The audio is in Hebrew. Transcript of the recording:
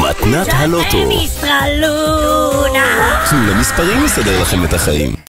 מתנת הלוטו. תנו למספרים לסדר לכם את החיים.